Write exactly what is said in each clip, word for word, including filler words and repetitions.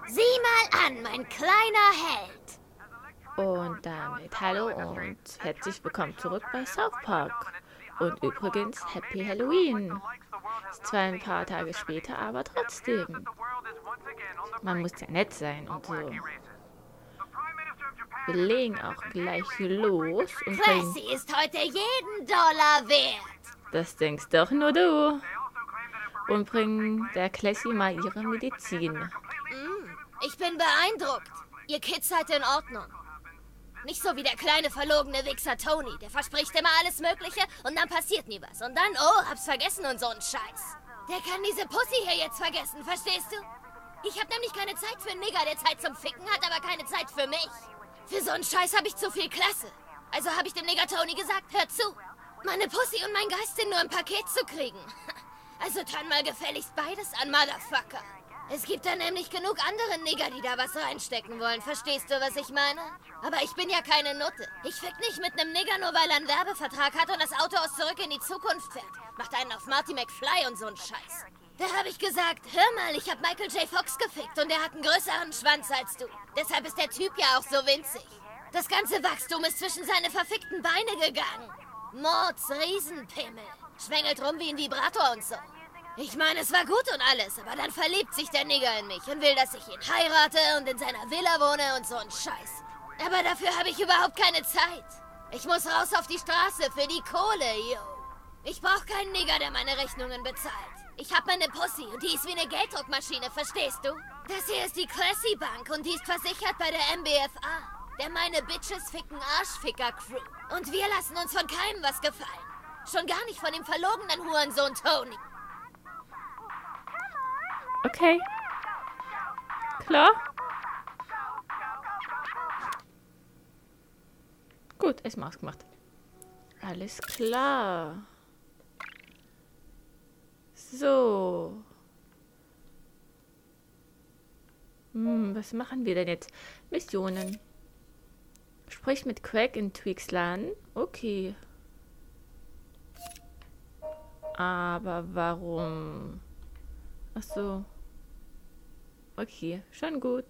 Sieh mal an, mein kleiner Held. Und damit hallo und herzlich willkommen zurück bei South Park. Und übrigens Happy Halloween. Ist zwar ein paar Tage später, aber trotzdem. Man muss ja nett sein und so. Wir legen auch gleich los und bringen... Classy ist heute jeden Dollar wert. Das denkst doch nur du. Und bringen der Classy mal ihre Medizin. Mm, ich bin beeindruckt. Ihr Kids seid in Ordnung. Nicht so wie der kleine verlogene Wichser Tony. Der verspricht immer alles Mögliche und dann passiert nie was. Und dann, oh, hab's vergessen und so ein Scheiß. Der kann diese Pussy hier jetzt vergessen, verstehst du? Ich hab nämlich keine Zeit für einen Nigger, der Zeit zum Ficken hat, aber keine Zeit für mich. Für so einen Scheiß habe ich zu viel Klasse. Also habe ich dem Nigger Tony gesagt, hör zu. Meine Pussy und mein Geist sind nur im Paket zu kriegen. Also turn mal gefälligst beides an, Motherfucker. Es gibt da nämlich genug andere Nigger, die da was reinstecken wollen. Verstehst du, was ich meine? Aber ich bin ja keine Nutte. Ich fick nicht mit einem Nigger, nur weil er einen Werbevertrag hat und das Auto aus Zurück in die Zukunft fährt. Macht einen auf Marty McFly und so einen Scheiß. Da habe ich gesagt, hör mal, ich habe Michael J. Fox gefickt und er hat einen größeren Schwanz als du. Deshalb ist der Typ ja auch so winzig. Das ganze Wachstum ist zwischen seine verfickten Beine gegangen. Mords Riesenpimmel. Schwängelt rum wie ein Vibrator und so. Ich meine, es war gut und alles, aber dann verliebt sich der Nigger in mich und will, dass ich ihn heirate und in seiner Villa wohne und so ein Scheiß. Aber dafür habe ich überhaupt keine Zeit. Ich muss raus auf die Straße für die Kohle, yo. Ich brauche keinen Nigger, der meine Rechnungen bezahlt. Ich habe meine Pussy und die ist wie eine Gelddruckmaschine, verstehst du? Das hier ist die Classy Bank und die ist versichert bei der M B F A. Der meine Bitches ficken Arschficker-Crew. Und wir lassen uns von keinem was gefallen. Schon gar nicht von dem verlogenen Hurensohn Tony. Okay. Klar. Gut, erstmal ausgemacht. Alles klar. So. Hm, was machen wir denn jetzt? Missionen. Sprich mit Craig in Twixlan. Okay. Aber warum? Ach so. Okay, schon gut.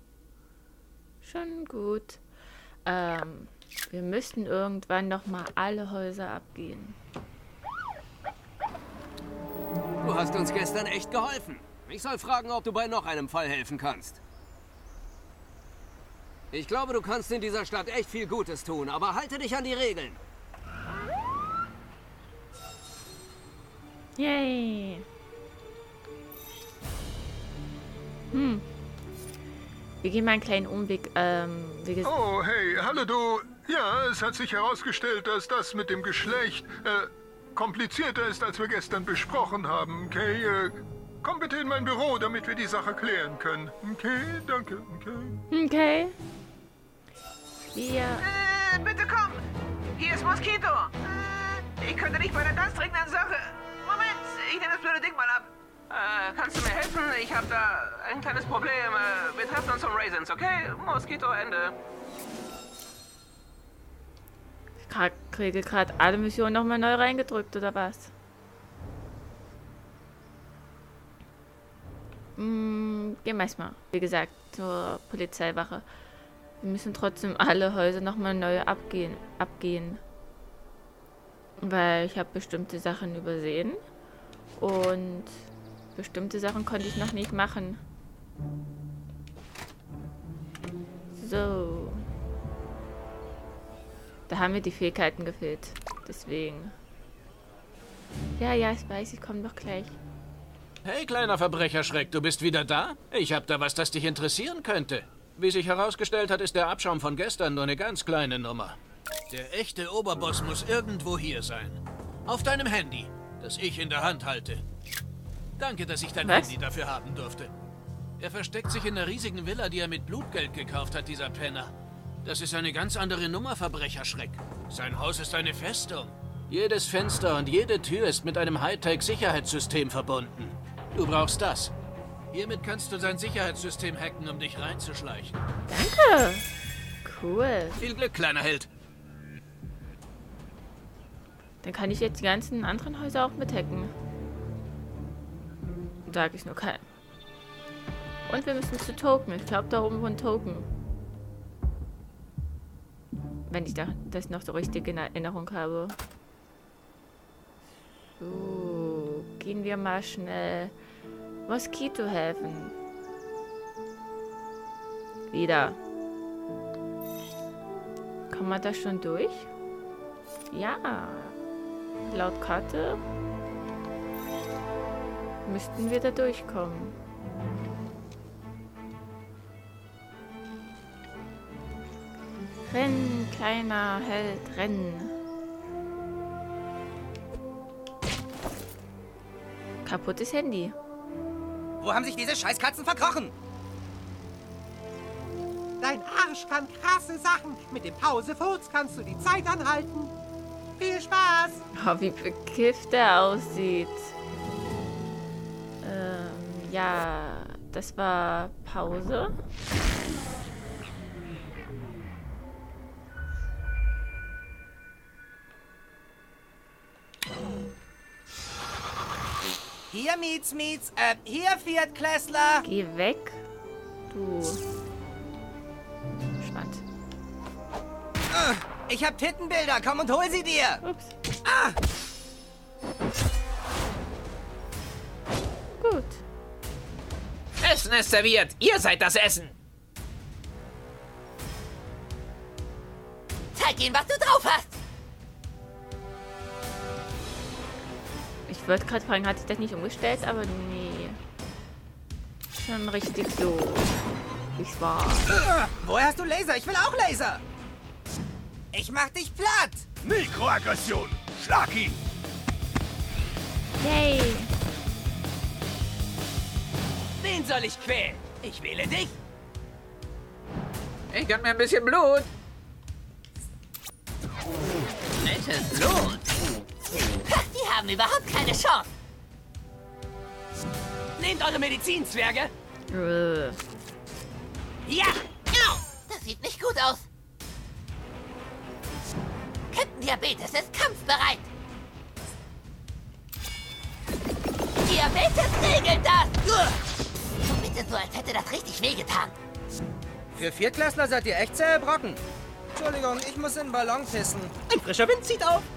Schon gut. Ähm, wir müssten irgendwann noch mal alle Häuser abgehen. Du hast uns gestern echt geholfen. Ich soll fragen, ob du bei noch einem Fall helfen kannst. Ich glaube, du kannst in dieser Stadt echt viel Gutes tun, aber halte dich an die Regeln. Yay. Hm. Wir gehen mal einen kleinen Umweg. Ähm, wie gesagt. Oh, hey, hallo du. Ja, es hat sich herausgestellt, dass das mit dem Geschlecht äh, komplizierter ist, als wir gestern besprochen haben. Okay, äh, komm bitte in mein Büro, damit wir die Sache klären können. Okay, danke. Okay. Okay. Wir... Äh, bitte komm. Hier ist Mosquito. Äh, ich könnte nicht bei einer ganz dringenden Sache... Moment, ich nehme das blöde Ding mal ab. Äh, kannst du mir helfen? Ich habe da ein kleines Problem. Äh, wir treffen uns zum Raisins, okay? Mosquito, Ende. Ich kriege gerade alle Missionen nochmal neu reingedrückt, oder was? Hm, gehen wir erstmal, wie gesagt, zur Polizeiwache. Wir müssen trotzdem alle Häuser nochmal neu abgehen, abgehen. Weil ich habe bestimmte Sachen übersehen. Und bestimmte Sachen konnte ich noch nicht machen. So. Da haben mir die Fähigkeiten gefehlt. Deswegen. Ja, ja, ich weiß, ich komme doch gleich. Hey, kleiner Verbrecherschreck, du bist wieder da? Ich hab da was, das dich interessieren könnte. Wie sich herausgestellt hat, ist der Abschaum von gestern nur eine ganz kleine Nummer. Der echte Oberboss muss irgendwo hier sein. Auf deinem Handy, das ich in der Hand halte. Danke, dass ich dein Was? Handy dafür haben durfte. Er versteckt sich in der riesigen Villa, die er mit Blutgeld gekauft hat, dieser Penner. Das ist eine ganz andere Nummer, Verbrecherschreck. Sein Haus ist eine Festung. Jedes Fenster und jede Tür ist mit einem Hightech-Sicherheitssystem verbunden. Du brauchst das. Hiermit kannst du sein Sicherheitssystem hacken, um dich reinzuschleichen. Danke. Cool. Viel Glück, kleiner Held. Dann kann ich jetzt die ganzen anderen Häuser auch mithacken. Sag ich nur kein. Und wir müssen zu Token. Ich glaube, da oben wohnt Token. Wenn ich da, das noch so richtig in Erinnerung habe. So, gehen wir mal schnell Moskito helfen. Wieder. Kann man da schon durch? Ja. Laut Karte müssten wir da durchkommen. Renn, kleiner Held, renn. Kaputtes Handy. Wo haben sich diese Scheißkatzen verkrochen? Dein Arsch kann krasse Sachen. Mit dem Pausefurz kannst du die Zeit anhalten. Viel Spaß! Oh, wie bekifft er aussieht. Ähm, ja, das war Pause. Hier, Mietz, Mietz. Äh, hier, Viertklässler. Geh weg, du Schwand. Ich hab Tittenbilder. Komm und hol sie dir. Ups. Ah. Gut. Essen ist serviert. Ihr seid das Essen. Zeig ihnen, was du drauf hast. Ich wollte gerade fragen, hat sich das nicht umgestellt? Aber nee. Schon richtig so, wie es war. Woher hast du Laser? Ich will auch Laser. Ich mach dich platt. Mikroaggression. Schlag ihn. Yay. Wen soll ich quälen? Ich wähle dich. Ich gönn mir ein bisschen Blut. Nettes Blut. Die haben überhaupt keine Chance. Nehmt eure Medizin, Zwerge. Äh. Ja. Das sieht nicht gut aus. Captain Diabetes ist kampfbereit. Diabetes regelt das. So bitte so, als hätte das richtig wehgetan. Für Viertklässler seid ihr echt zähe Brocken. Entschuldigung, ich muss in den Ballon pissen. Ein frischer Wind zieht auf.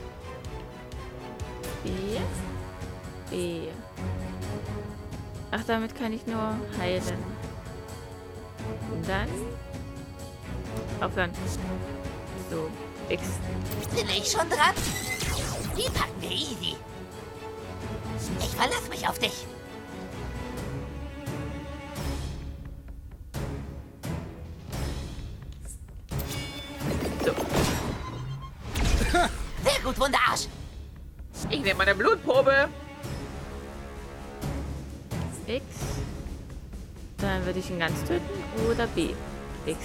B. B. Ach, damit kann ich nur heilen. Und dann aufhören. So, X. Bin ich schon dran? Die packen wir easy. Ich verlasse mich auf dich. So. Sehr gut, Wunderarsch. Ich nehme meine Blutprobe. X. Dann würde ich ihn ganz töten. Oder B. X.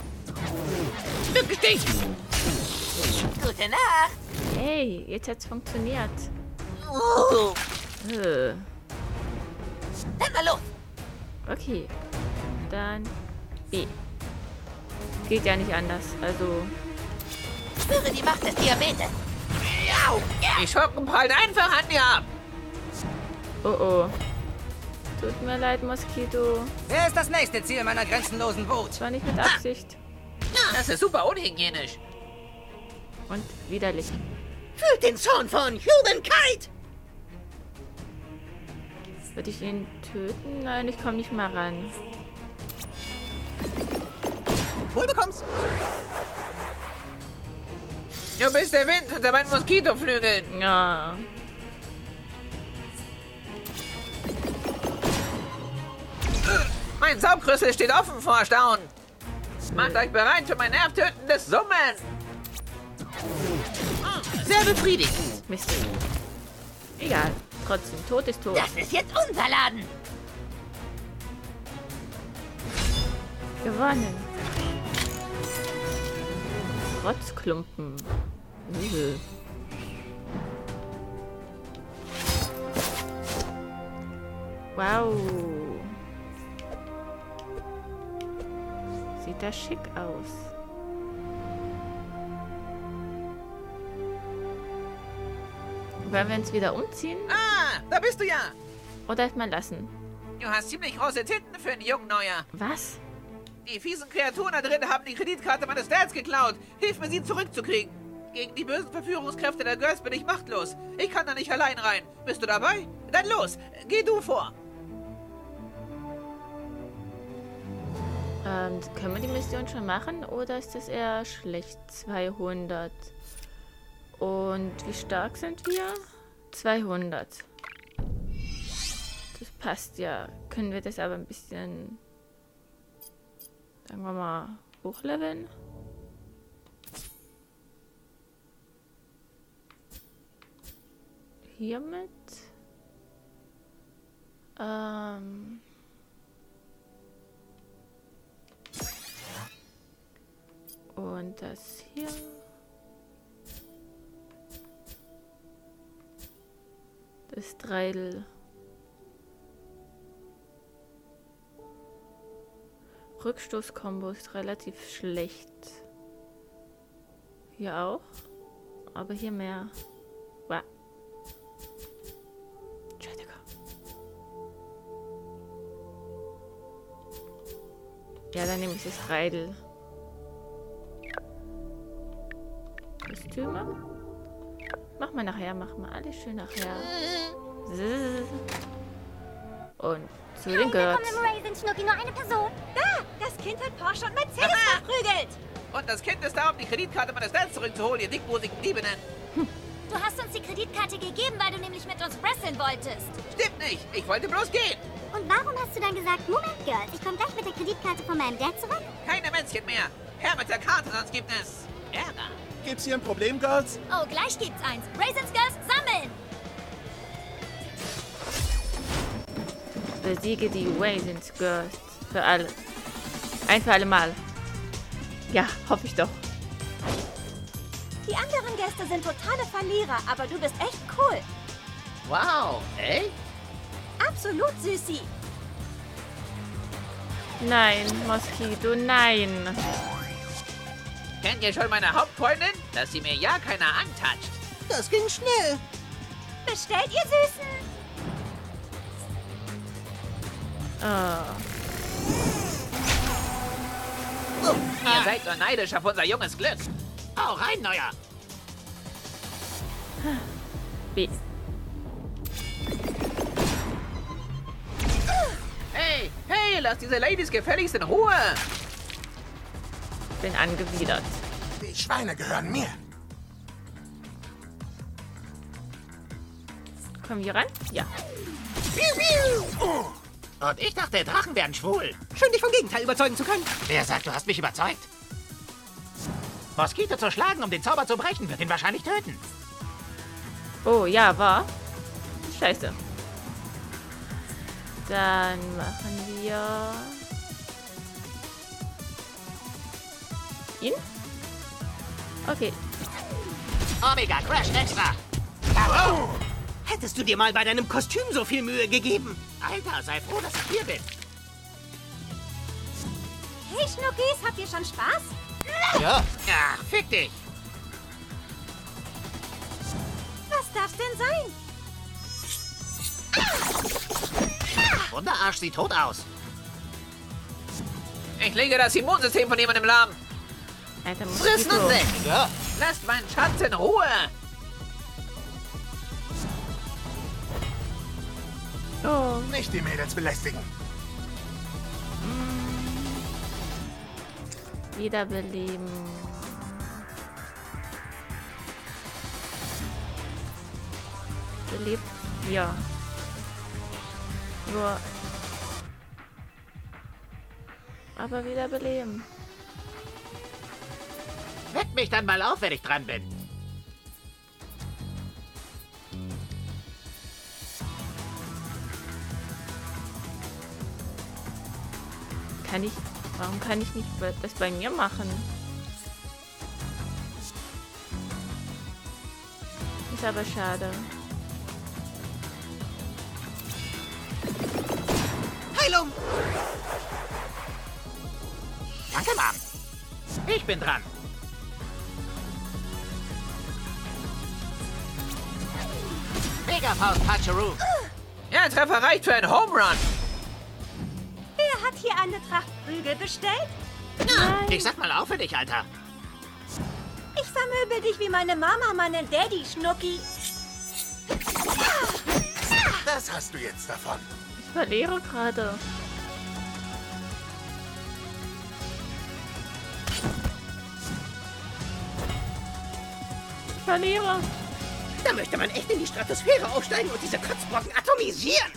Stich. Gute Nacht. Hey, jetzt hat's funktioniert. Uh, Äh. dann mal los. Okay. Dann B. Geht ja nicht anders. Also. Spüre die Macht des Diabetes. Au, ja. Die Schocken prallen einfach an dir ab. Oh oh. Tut mir leid, Moskito. Wer ist das nächste Ziel meiner grenzenlosen Wut? Das war nicht mit Absicht. Das ist super unhygienisch. Und widerlich. Fühlt den Zorn von Humankind. Würde ich ihn töten? Nein, ich komme nicht mal ran. Wohl bekommst. Du bist der Wind unter meinen Moskitoflügeln. Ja. Mein Saugrüssel steht offen vor Staunen. Macht euch bereit für mein nervtötendes Summen. Sehr befriedigend. Mist. Egal. Trotzdem, tot ist tot. Das ist jetzt unser Laden. Gewonnen. Rotzklumpen. Uh. Wow. Sieht das schick aus. Wollen wir uns wieder umziehen? Ah, da bist du ja. Oder erstmal lassen? Du hast ziemlich große Titten für einen jungen Neuer. Was? Die fiesen Kreaturen da drin haben die Kreditkarte meines Dads geklaut. Hilf mir, sie zurückzukriegen. Gegen die bösen Verführungskräfte der Girls bin ich machtlos. Ich kann da nicht allein rein. Bist du dabei? Dann los, geh du vor. Ähm, können wir die Mission schon machen oder ist das eher schlecht? zweihundert. Und wie stark sind wir? zweihundert. Das passt ja. Können wir das aber ein bisschen, sagen wir mal, hochleveln? Hiermit. Ähm. Und das hier. Das Dreidel. Rückstoß-Kombo ist relativ schlecht. Hier auch. Aber hier mehr. Wow. Entschuldigung. Ja, dann nehme ich das Dreidel. Kostüme. Mach mal nachher, mach mal alles schön nachher. Und zu den Girls. Schnucki, nur eine Person. Da, das Kind hat Porsche und Mercedes verprügelt. Und das Kind ist da, um die Kreditkarte meines Dads zurückzuholen, ihr dickbusigen Diebinnen. Du hast uns die Kreditkarte gegeben, weil du nämlich mit uns wresteln wolltest. Stimmt nicht, ich wollte bloß gehen. Und warum hast du dann gesagt, Moment, Girls, ich komme gleich mit der Kreditkarte von meinem Dad zurück? Keine Männchen mehr. Her mit der Karte, sonst gibt es Ärger. Gibt's hier ein Problem, Girls? Oh, gleich gibt's eins. Raisins Girls, sammeln! Besiege die Raisins Girls. Für alle. Ein für alle Mal. Ja, hoffe ich doch. Die anderen Gäste sind totale Verlierer, aber du bist echt cool. Wow, echt? Absolut, Süßi. Nein, Moskito, nein. Kennt ihr schon meine Hauptfreundin? Dass sie mir ja keiner antatscht. Das ging schnell. Bestellt, ihr Süßen. Oh. Ihr seid so neidisch auf unser junges Glück. Hau rein, Neuer. B. Hey, hey, lass diese Ladies gefälligst in Ruhe. Bin angewidert. Die Schweine gehören mir. Kommen wir ran? Ja. Und ich dachte, Drachen wären schwul. Schön, dich vom Gegenteil überzeugen zu können. Wer sagt, du hast mich überzeugt? Moskito zu schlagen, um den Zauber zu brechen, wird ihn wahrscheinlich töten. Oh, ja, war. Scheiße. Dann machen wir ihn. Okay. Omega Crash Extra. Oh. Hättest du dir mal bei deinem Kostüm so viel Mühe gegeben? Alter, sei froh, dass ich hier bin. Hey, Schnuckis, habt ihr schon Spaß? Ja. Ja, fick dich. Was darf's denn sein? Wunderarsch sieht tot aus. Ich lege das Immunsystem von jemandem lahm. Alter, Frissen und weg. Ja. Lasst meinen Schatz in Ruhe. Oh. Nicht die Mädels belästigen. Wiederbeleben. Belebt? Ja. Nur. Aber wiederbeleben. Weck mich dann mal auf, wenn ich dran bin. Kann ich... Warum kann ich nicht das bei mir machen? Ist aber schade. Heilung! Danke, Mom. Ich bin dran. Mega Faust Puncheroo. Ja, Treffer reicht für einen Home Run. hier eine Tracht Prügel bestellt? Na, ich sag mal auf für dich, Alter. Ich vermöbel dich wie meine Mama meinen Daddy, Schnucki. Das hast du jetzt davon. Ich verliere gerade. Ich verliere. Da möchte man echt in die Stratosphäre aufsteigen und diese Kotzbrocken atomisieren.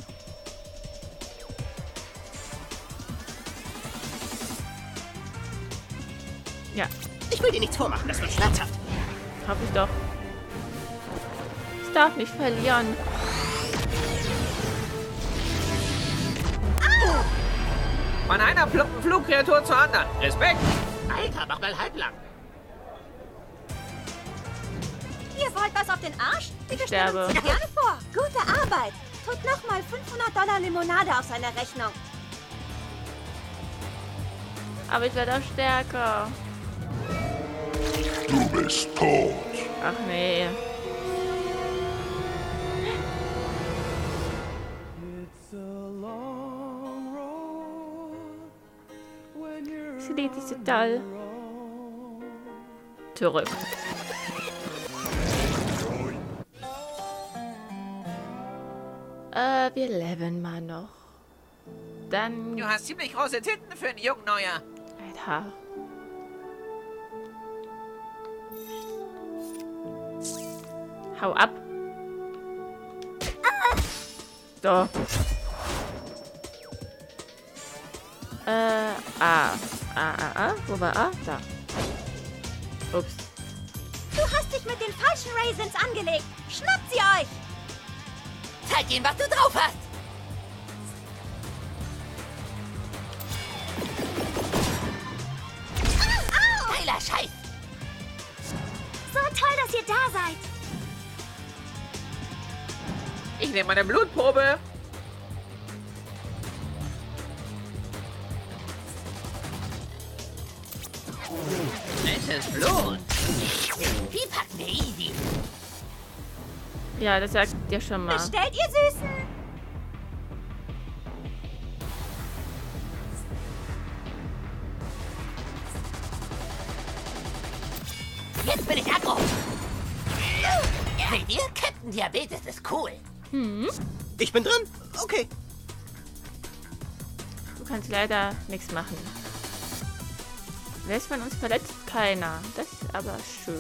Ja. Ich will dir nichts vormachen, das wird schmerzhaft. Hab ich doch. Ich darf nicht verlieren. Von einer plumpen Flugkreatur zur anderen. Respekt. Alter, mach mal halblang. Ihr wollt was auf den Arsch? Wir Ich sterbe. stellen uns gerne vor. Gute Arbeit. Tut nochmal fünfhundert Dollar Limonade auf seine Rechnung. Aber ich werde auch stärker. Du bist tot. Ach nee. Sie lädt sich total zurück. Äh, wir leveln mal noch. Dann... Du hast ziemlich große Titten für einen jungen Neuer. Alter. Hau ab. So. Äh, A. A, A, A. Wo war A? Da. Ups. Du hast dich mit den falschen Raisins angelegt. Schnappt sie euch! Zeig ihnen, was du drauf hast. Au! Geiler Scheiß. So toll, dass ihr da seid. Ich nehme meine Blutprobe. Es ist Blut. Die packen wir easy. Ja, das sagt dir schon mal. Bestellt, ihr Süßen! Jetzt bin ich aggro. Seht ihr? Captain Diabetes ist cool. Hm? Ich bin drin. Okay. Du kannst leider nichts machen. Wer ist von uns verletzt? Keiner. Das ist aber schön.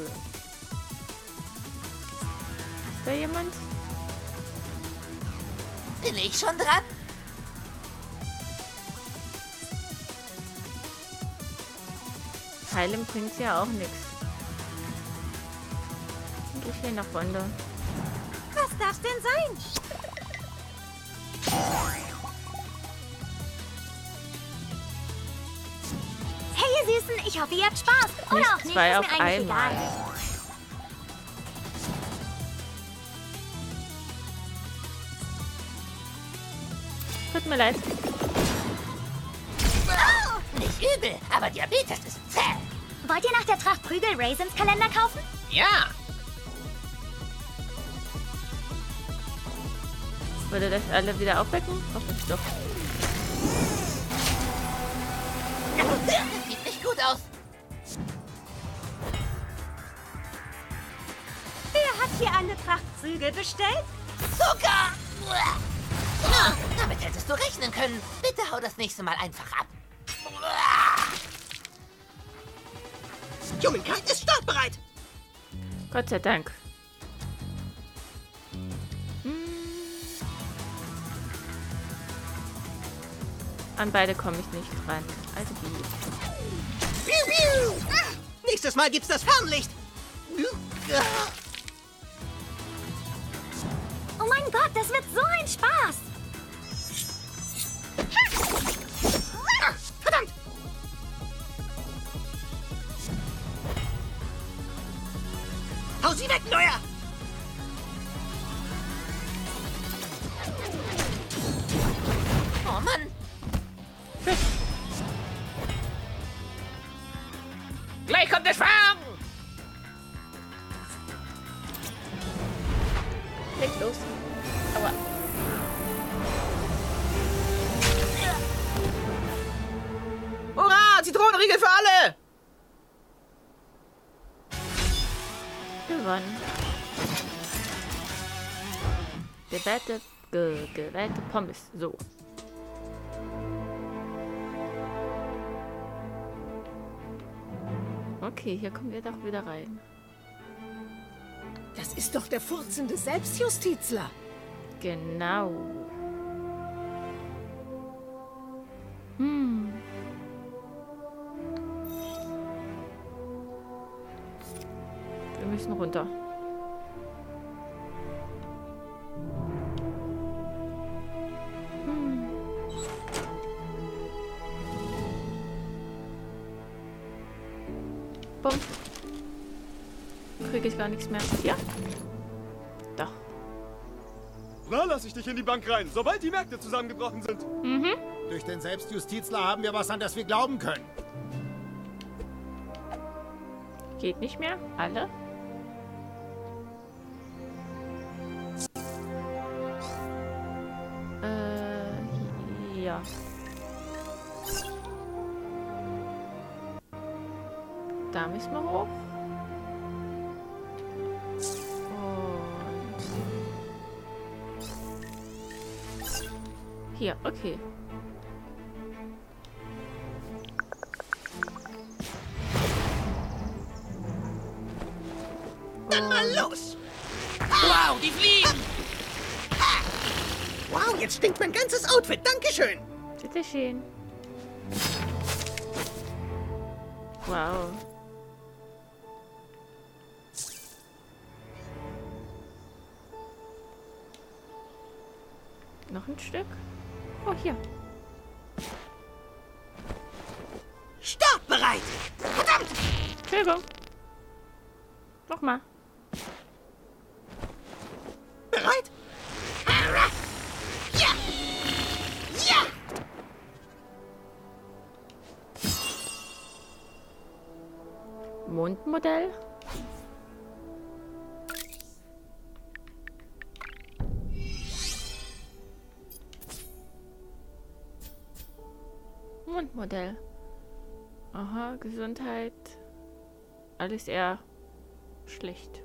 Ist da jemand? Bin ich schon dran? Heilen bringt ja auch nichts. Ich will nach Runde. Was darf's denn sein? Hey, ihr Süßen, ich hoffe, ihr habt Spaß. Oder Nicht auch nicht, zwei ist auf mir eigentlich einmal. egal. Tut mir leid. Oh, nicht übel, aber Diabetes ist zäh. Wollt ihr nach der Tracht Prügel Raisins Kalender kaufen? Ja. Würde das alle wieder aufwecken? Hoffentlich doch. Das sieht nicht gut aus. Wer hat hier eine Tracht Prügel bestellt? Zucker! Na, damit hättest du rechnen können. Bitte hau das nächste Mal einfach ab. Humankind ist startbereit. Gott sei Dank. Hm. An beide komme ich nicht dran. Also wie? Piu, piu. Ah, nächstes Mal gibt's das Fernlicht. Oh mein Gott, das wird so ein Spaß! Ah, verdammt! Hau sie weg, Neuer! Oh Mann! Gleich kommt der Schwarm! Leg los. Aua. Schokoriegel für alle! Gewonnen. Gewählte, ge, gewählte Pommes. So. Okay, hier kommen wir doch wieder rein. Das ist doch der furzende Selbstjustizler. Genau. Hm. Wir müssen runter. Hm. Bumm. Kriege ich gar nichts mehr. Ja? Doch. Na, lass ich dich in die Bank rein, sobald die Märkte zusammengebrochen sind. Mhm. Durch den Selbstjustizler haben wir was, an das wir glauben können. Geht nicht mehr? Alle? Äh, ja. Da müssen wir hoch. Und hier, okay. Dann mal los! Wow, die fliegen! Wow, jetzt stinkt mein ganzes Outfit. Dankeschön! Bitte schön. Wow. Noch ein Stück? Oh, hier. Startbereit! Verdammt! Entschuldigung. Nochmal. Bereit? Ja! Ja! Mondmodell? Mondmodell. Aha, Gesundheit. Alles eher schlecht.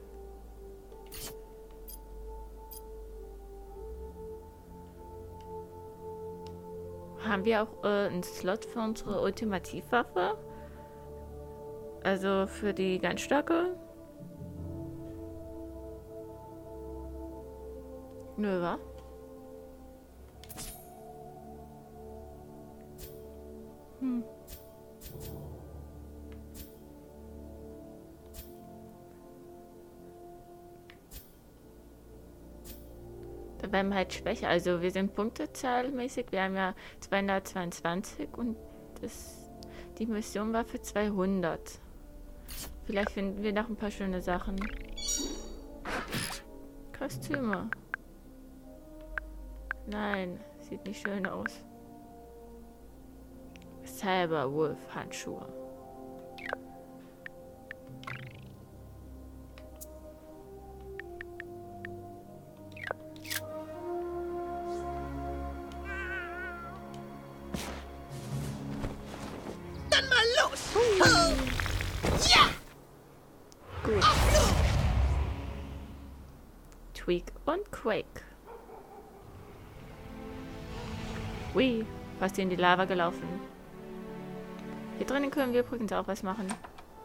Haben wir auch äh, einen Slot für unsere Ultimativwaffe? Also für die ganz starke? Nö, wa? Hm. Da werden wir halt schwächer. Also wir sind punktezahlmäßig. Wir haben ja zweihundertzweiundzwanzig und das, die Mission war für zweihundert. Vielleicht finden wir noch ein paar schöne Sachen. Kostüme. Nein, sieht nicht schön aus. Cyberwolf-Handschuhe. Dann mal los! Oh. Ja! Gut. Tweak und Quake. Ui, fast in die Lava gelaufen. Hier drinnen können wir übrigens auch was machen.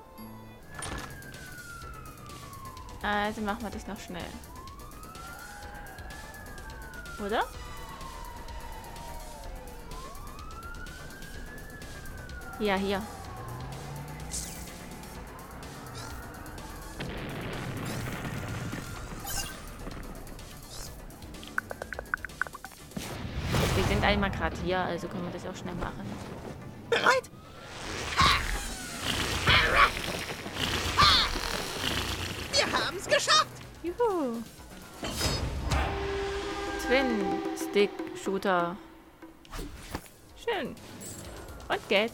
Also machen wir das noch schnell. Oder? Ja, hier. Wir sind einmal gerade hier, also können wir das auch schnell machen. Bereit? Wir haben es geschafft! Juhu! Twin Stick Shooter. Schön. Und Geld.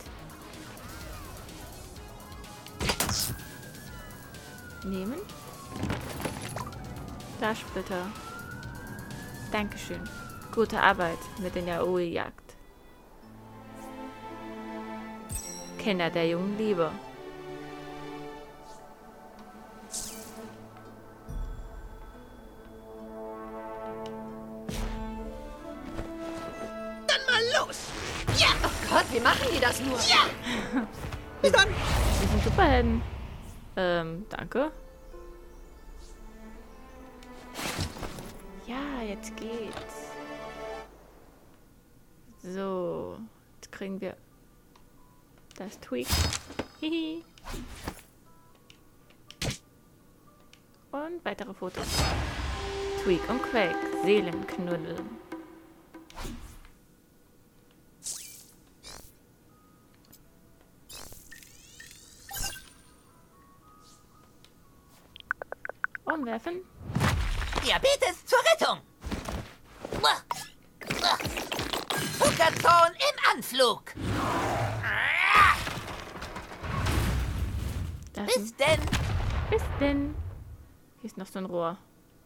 Nehmen. Flaschsplitter. Dankeschön. Gute Arbeit mit in der Yaoi-Jagd. Kenner der jungen Liebe. Dann mal los! Ja! Oh Gott, wie machen die das nur? Ja! Bis dann! Wir sind Superhelden. Ähm, danke. Ja, jetzt geht's. So, jetzt kriegen wir das Tweak. Hihi. Und weitere Fotos. Tweak und Quake, Seelenknuddel. Umwerfen. Diabetes zur Rettung! Zuckerzone im Anflug! Das Bis denn! Bis denn! Hier ist noch so ein Rohr.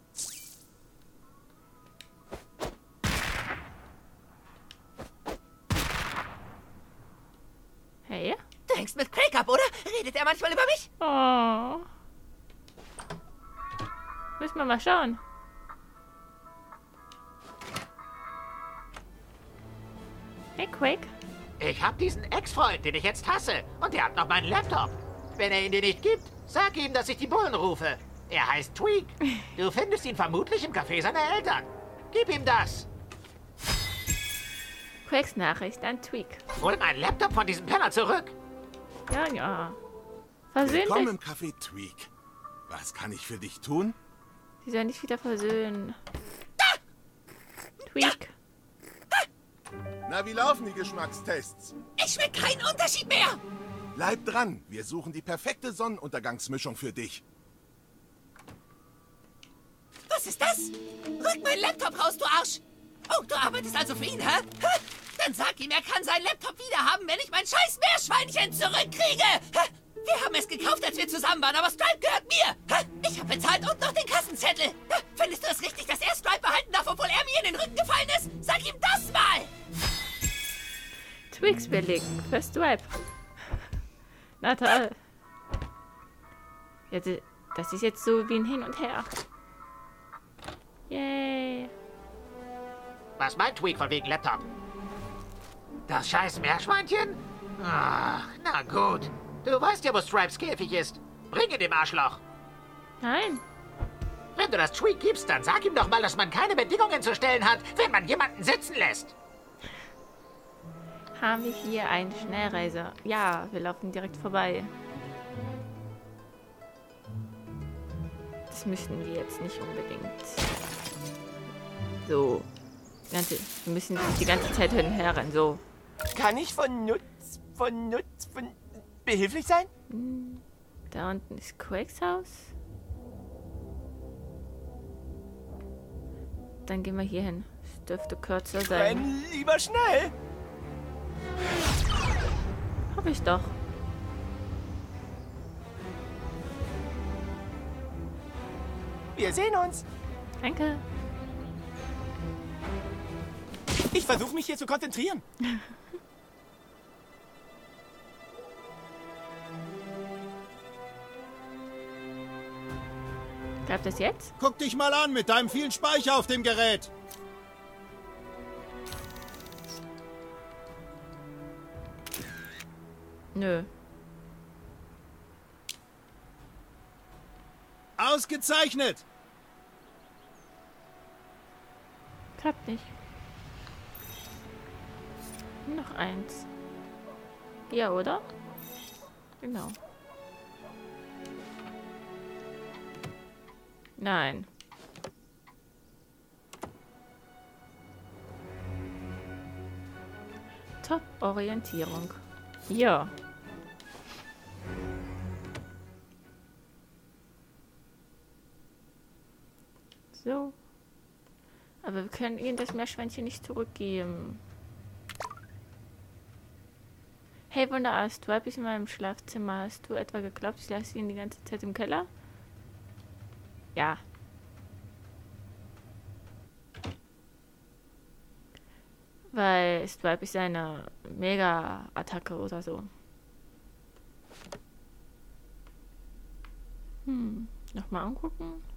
Hey? Du hängst mit Craig ab, oder? Redet er manchmal über mich? Oh. Müssen wir mal schauen. Hey, Quake. Ich hab diesen Ex-Freund, den ich jetzt hasse. Und der hat noch meinen Laptop. Wenn er ihn dir nicht gibt, sag ihm, dass ich die Bullen rufe. Er heißt Tweak. Du findest ihn vermutlich im Café seiner Eltern. Gib ihm das. Quakes Nachricht an Tweak. Hol meinen Laptop von diesem Penner zurück. Ja, ja. Versöhnt Willkommen im dich. Café Tweak. Was kann ich für dich tun? Sie sollen dich wieder versöhnen. Tweak. Na, wie laufen die Geschmackstests? Ich schmeck keinen Unterschied mehr! Bleib dran. Wir suchen die perfekte Sonnenuntergangsmischung für dich. Was ist das? Rück meinen Laptop raus, du Arsch! Oh, du arbeitest also für ihn, hä? hä? Dann sag ihm, er kann seinen Laptop wieder haben, wenn ich mein scheiß Meerschweinchen zurückkriege! Hä? Wir haben es gekauft, als wir zusammen waren, aber Stripe gehört mir! Hä? Ich habe bezahlt und noch den Kassenzettel! Hä? Findest du es richtig, dass er Stripe behalten darf, obwohl er mir in den Rücken gefallen ist? Sag ihm das mal! Tweaks billig für Stripe. Na toll. Jetzt, das ist jetzt so wie ein Hin und Her. Yay. Was meint Tweak von wegen Laptop? Das scheiß Meerschweinchen? Ach, na gut. Du weißt ja, wo Stripes Käfig ist. Bringe dem Arschloch. Nein. Wenn du das Tweak gibst, dann sag ihm doch mal, dass man keine Bedingungen zu stellen hat, wenn man jemanden sitzen lässt. Haben wir hier einen Schnellreiser? Ja, wir laufen direkt vorbei. Das müssen wir jetzt nicht unbedingt. So. Die ganze, wir müssen nicht die ganze Zeit hin und her rennen. So. Kann ich von Nutz, von Nutz, von behilflich sein? Hm, da unten ist Quakes Haus. Dann gehen wir hier hin. Es dürfte kürzer sein. Renn lieber schnell! Hab ich doch. Wir sehen uns. Danke. Ich versuche mich hier zu konzentrieren. Klappt das jetzt? Guck dich mal an mit deinem vielen Speicher auf dem Gerät. Nö. Ausgezeichnet! Klappt nicht. Noch eins. Ja, oder? Genau. Nein. Top-Orientierung. Ja. So. Aber wir können ihnen das Meerschweinchen nicht zurückgeben. Hey, Wunderarzt, Stripe ist in meinem Schlafzimmer. Hast du etwa geglaubt, ich lasse ihn die ganze Zeit im Keller? Ja. Weil Stripe ist eine Mega-Attacke oder so. Nochmal angucken.